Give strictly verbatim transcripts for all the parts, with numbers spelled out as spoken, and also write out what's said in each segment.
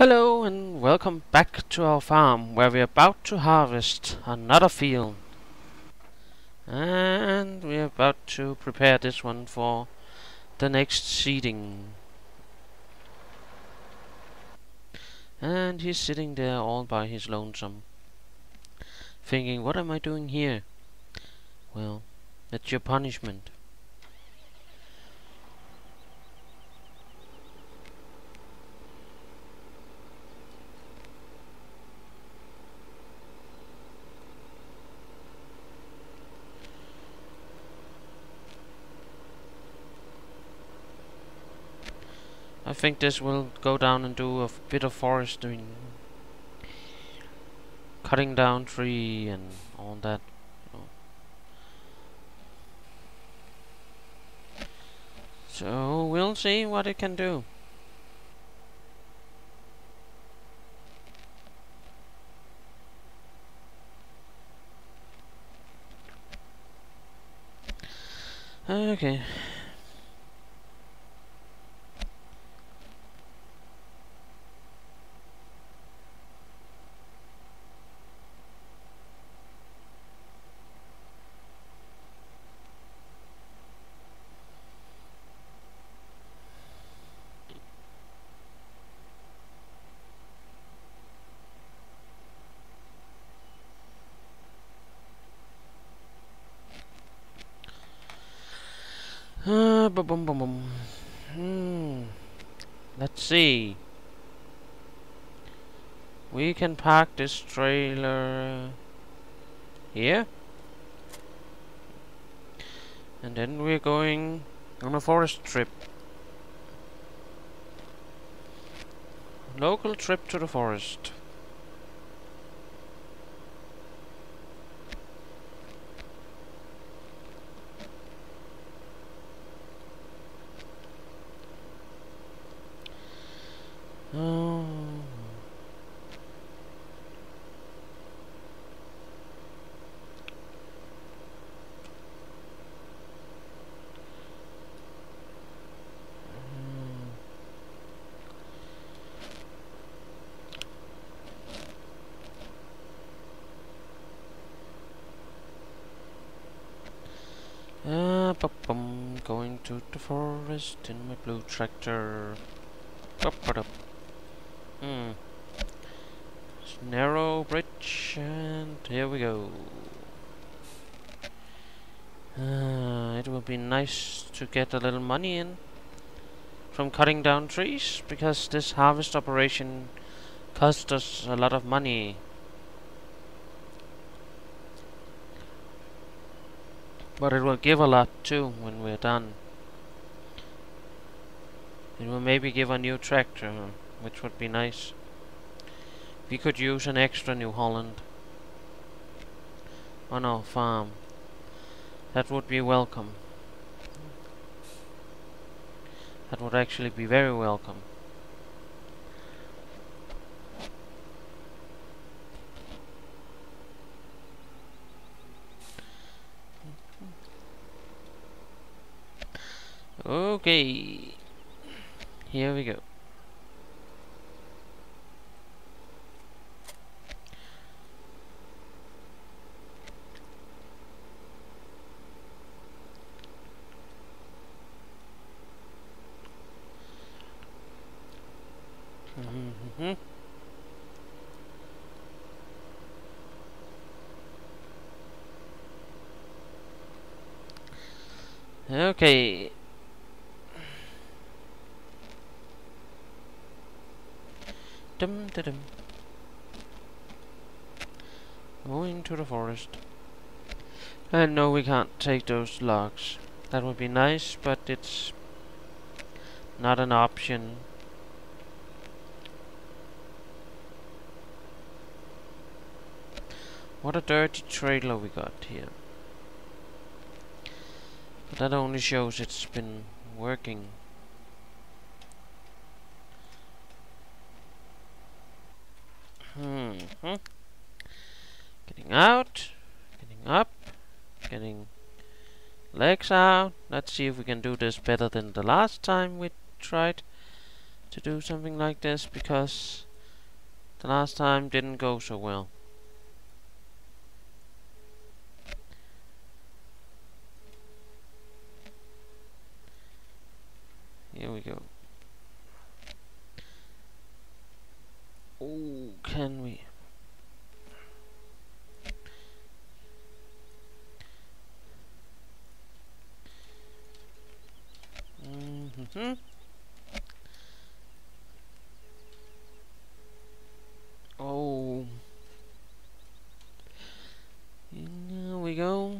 Hello and welcome back to our farm where we're about to harvest another field. And we're about to prepare this one for the next seeding. And he's sitting there all by his lonesome, thinking, what am I doing here? Well, that's your punishment. I think this will go down and do a bit of forestering, cutting down tree and all that. You know. So we'll see what it can do. Okay. Uh, boom, boom, boom, boom. Hmm. Let's see. We can park this trailer here. And then we're going on a forest trip. Local trip to the forest. Oh. Uh, bum, going to the forest in my blue tractor. Up, up, up. Hmm. It's narrow bridge, and here we go. Uh, it will be nice to get a little money in from cutting down trees, because this harvest operation cost us a lot of money. But it will give a lot too when we're done. It will maybe give a new tractor, which would be nice. We could use an extra New Holland on our farm. That would be welcome. That would actually be very welcome. Okay, here we go. Mm-hmm. Okay. Dum da dum. Going to the forest. And no, we can't take those logs. That would be nice, but it's not an option. What a dirty trailer we got here. But that only shows it's been working. Hmm. Getting out, getting up, getting legs out. Let's see if we can do this better than the last time we tried to do something like this, because The last time didn't go so well. Here we go. Oh, can we? Mm-hmm. Oh. Here we go.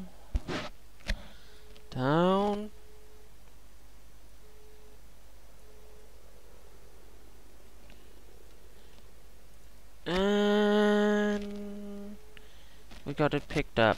Down. And we got it picked up.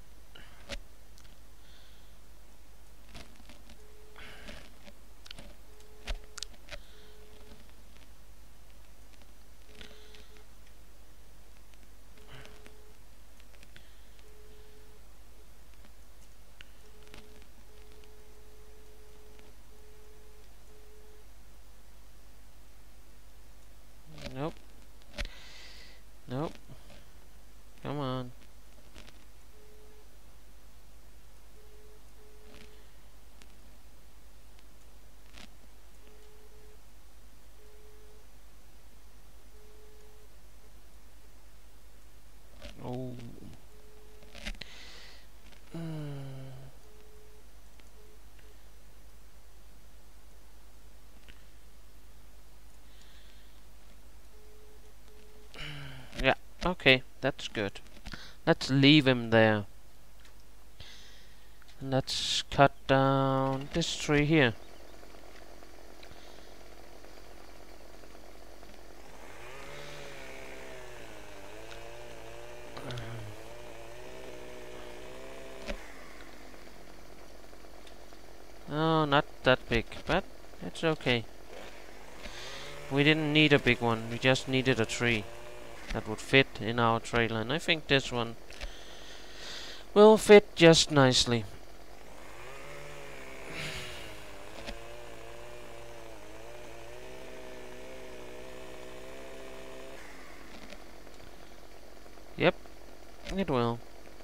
Nope. Nope. Come on. Oh. Mm. Yeah, okay, that's good. Let's leave him there. And let's cut down this tree here. Oh, not that big, but it's okay. We didn't need a big one, we just needed a tree that would fit in our trailer, and I think this one will fit just nicely. Yep, it will.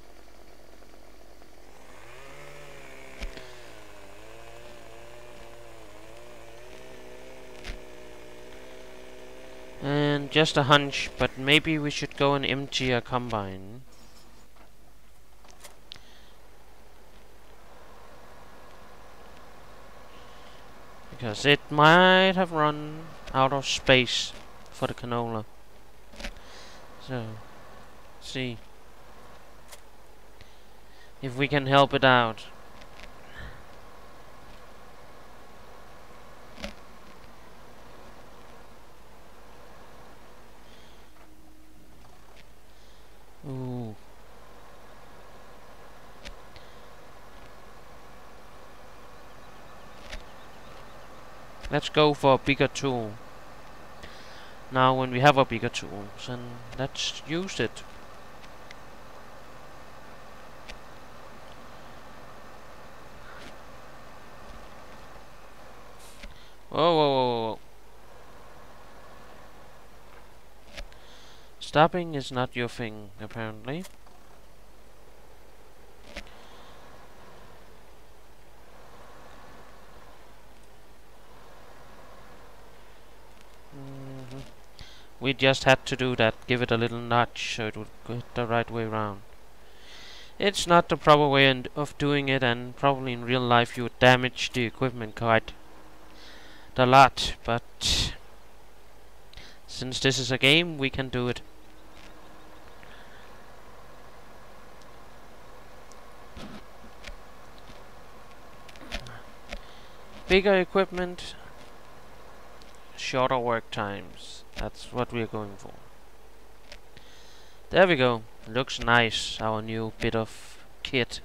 And just a hunch, but maybe we should go and empty a combine. Because it might have run out of space for the canola. So, see if we can help it out. Ooh. Let's go for a bigger tool. Now when we have a bigger tool, then let's use it. Whoa, whoa, whoa, whoa. Stopping is not your thing, apparently. Mm-hmm. We just had to do that, give it a little nudge so it would go the right way round. It's not the proper way of doing it, and probably in real life you would damage the equipment quite a lot, but since this is a game, we can do it. Bigger equipment, shorter work times. That's what we're going for. There we go. Looks nice, our new bit of kit.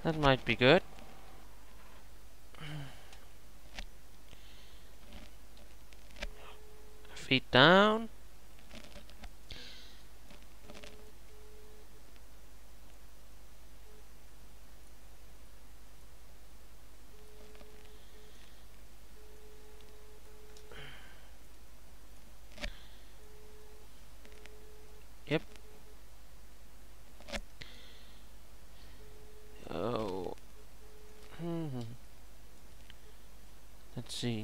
That might be good. Feet down. Yep. Oh. Hmm. Let's see.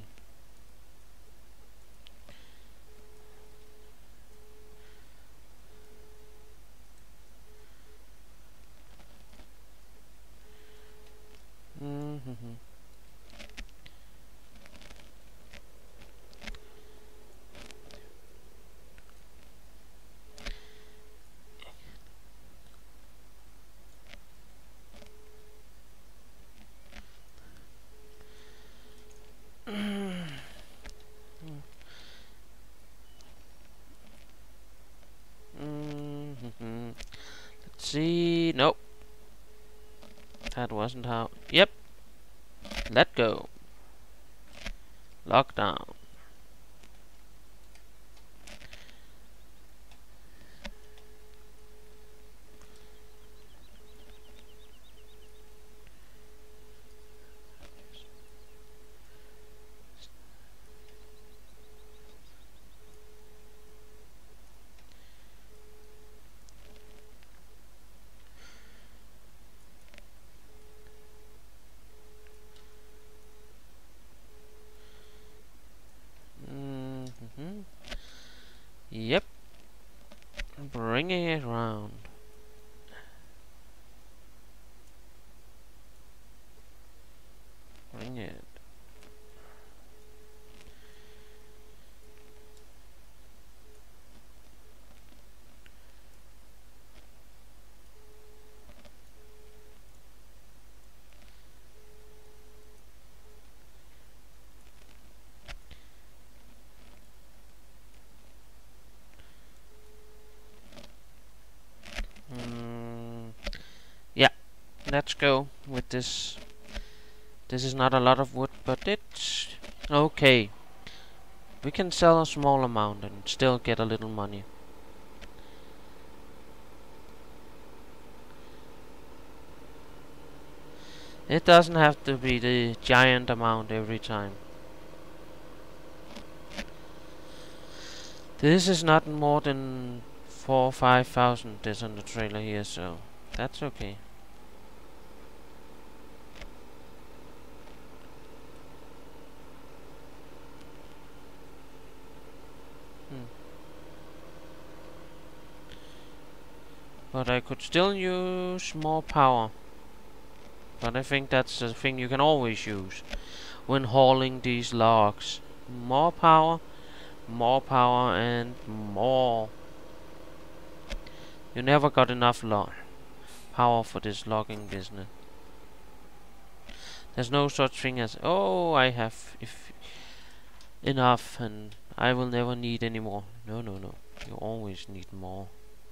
Mm-hmm. Mm-hmm. Let's see. Nope. That wasn't how. Yep. Let go. Lockdown. Mm-hmm. Yep. Bringing it round. Bring it. Mm, yeah, let's go with this. This is not a lot of wood, but it's okay. We can sell a small amount and still get a little money. It doesn't have to be the giant amount every time. This is not more than four or five thousand. This on the trailer here, so that's okay. Hmm. But I could still use more power. But I think that's the thing you can always use when hauling these logs. More power, more power, and more. You never got enough log power for this logging business. There's no such thing as, oh, I have if enough and I will never need any more. No, no, no. You always need more.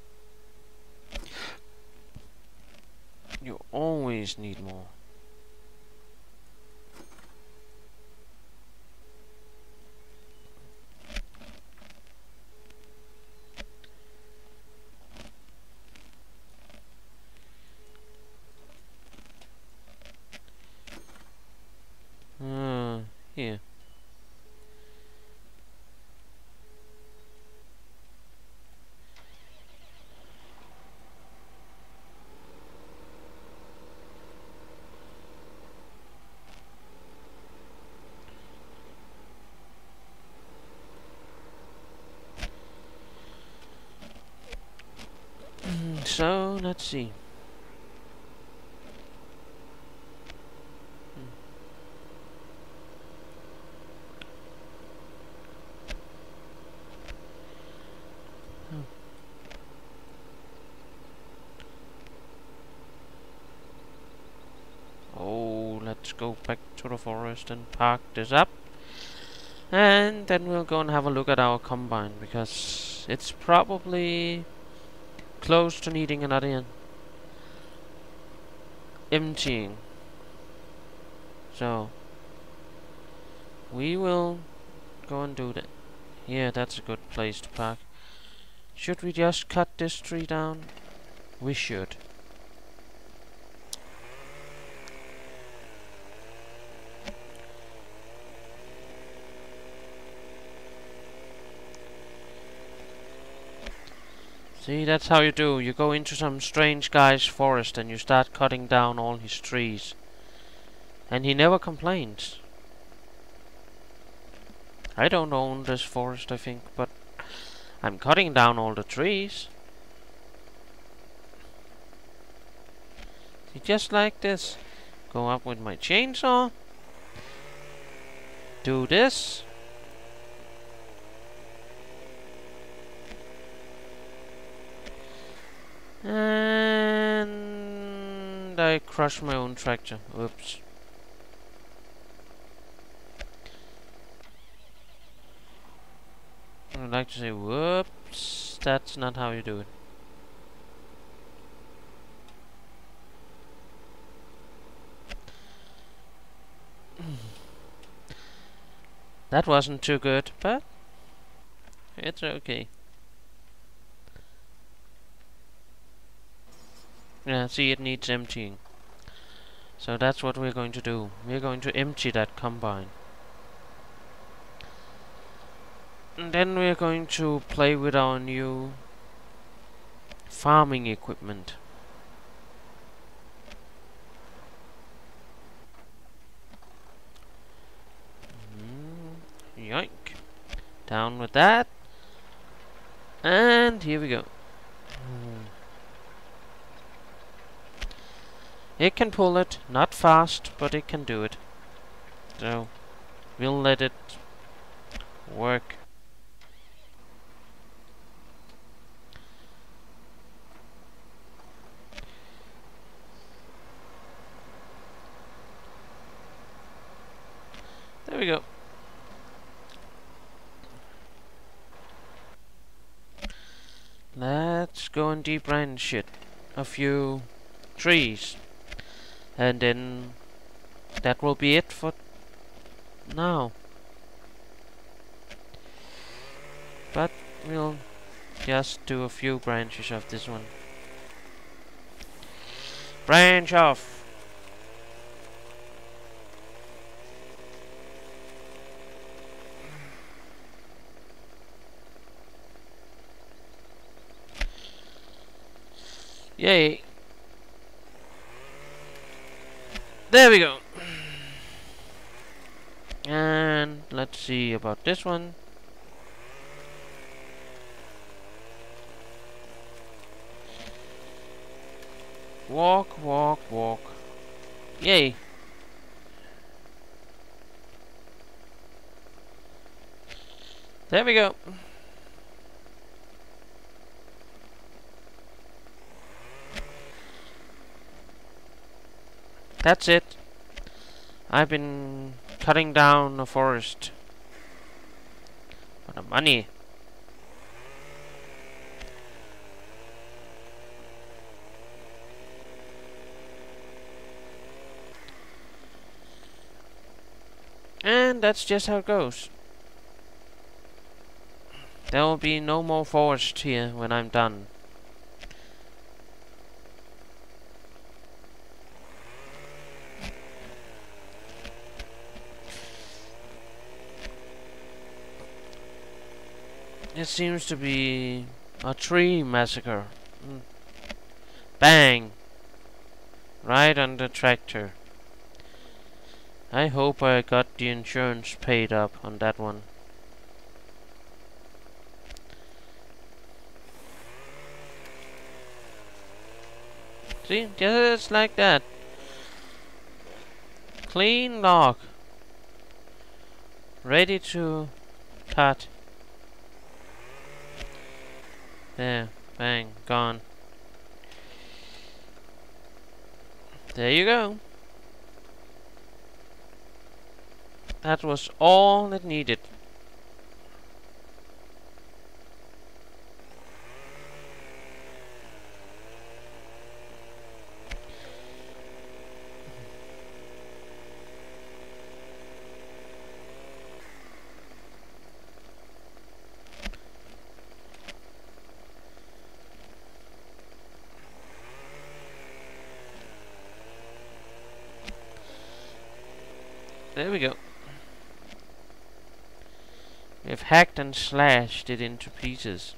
You always need more. Uh, here. So, let's see. Oh, let's go back to the forest and park this up. And then we'll go and have a look at our combine, because it's probably close to needing another emptying. So we will go and do that. Yeah, that's a good place to park. Should we just cut this tree down? We should. See, that's how you do. You go into some strange guy's forest and you start cutting down all his trees. And he never complains. I don't own this forest, I think, but I'm cutting down all the trees. See, just like this. Go up with my chainsaw. Do this. And I crush my own tractor. Oops. I'd like to say whoops. That's not how you do it. That wasn't too good, but it's okay. Yeah, see, it needs emptying. So that's what we're going to do. We're going to empty that combine. And then we're going to play with our new farming equipment. Mm, yoink. Down with that. And here we go. Mm. It can pull it, not fast, but it can do it. So, we'll let it work. There we go. Let's go and debranch it. A few trees. And then that will be it for now. But we'll just do a few branches of this one. Branch off! Yay! There we go! And let's see about this one. Walk, walk, walk. Yay! There we go. That's it. I've been cutting down a forest for the money. And that's just how it goes. There will be no more forest here when I'm done. It seems to be a tree massacre. Mm. Bang! Right on the tractor. I hope I got the insurance paid up on that one. See, just like that. Clean log. Ready to cut. There, bang, gone. There you go. That was all it needed. There we go. We have hacked and slashed it into pieces.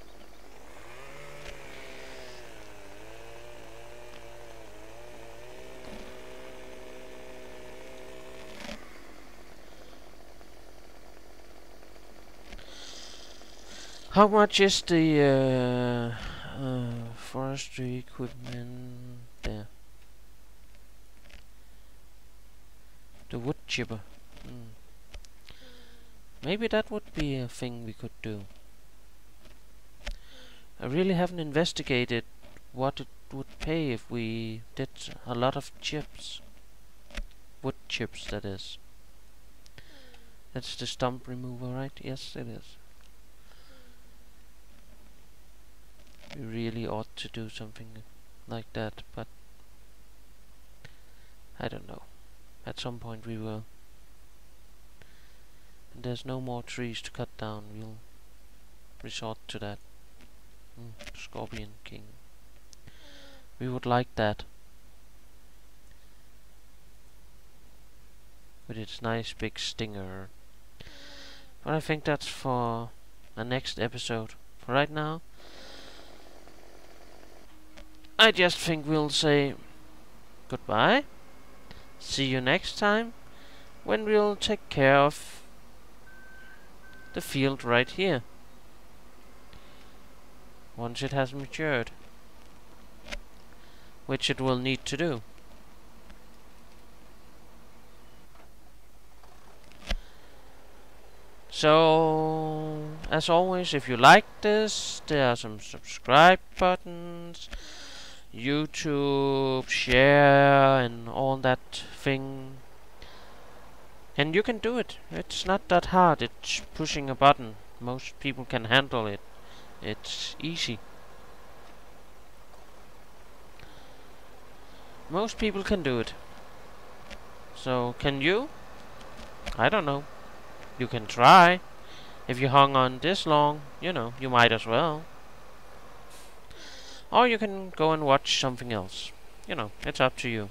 How much is the uh, uh, forestry equipment there? The wood chipper. Mm. Maybe that would be a thing we could do. I really haven't investigated what it would pay if we did a lot of chips. Wood chips, that is. That's the stump remover, right? Yes, it is. We really ought to do something like that, but I don't know. At some point we will. And there's no more trees to cut down. We'll resort to that. Mm, Scorpion King. We would like that. With its nice big stinger. But I think that's for the next episode. For right now, I just think we'll say goodbye. See you next time, when we'll take care of the field right here. Once it has matured. Which it will need to do. So, as always, if you like this, there are some subscribe buttons, YouTube, share, and all that thing. And you can do it. It's not that hard. It's pushing a button. Most people can handle it. It's easy. Most people can do it. So, can you? I don't know. You can try. If you hung on this long, you know, you might as well. Or you can go and watch something else. You know, it's up to you.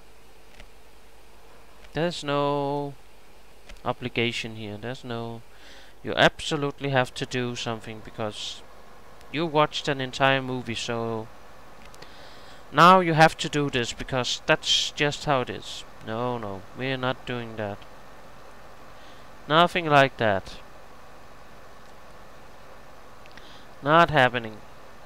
There's no obligation here. There's no... You absolutely have to do something because you watched an entire movie, so... Now you have to do this because that's just how it is. No, no, we're not doing that. Nothing like that. Not happening.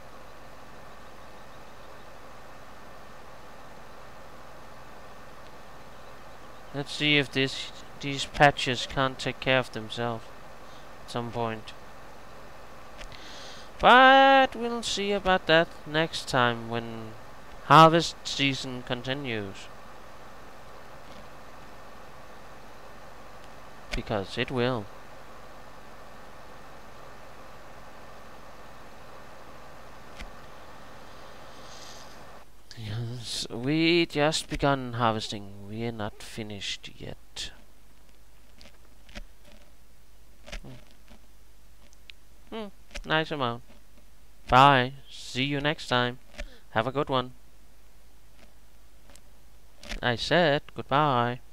Let's see if this these patches can't take care of themselves at some point. But we'll see about that next time when harvest season continues. Because it will. Yes, we just begun harvesting. We are not finished yet. Hmm. Hmm. Nice amount. Bye. See you next time. Have a good one. I said goodbye.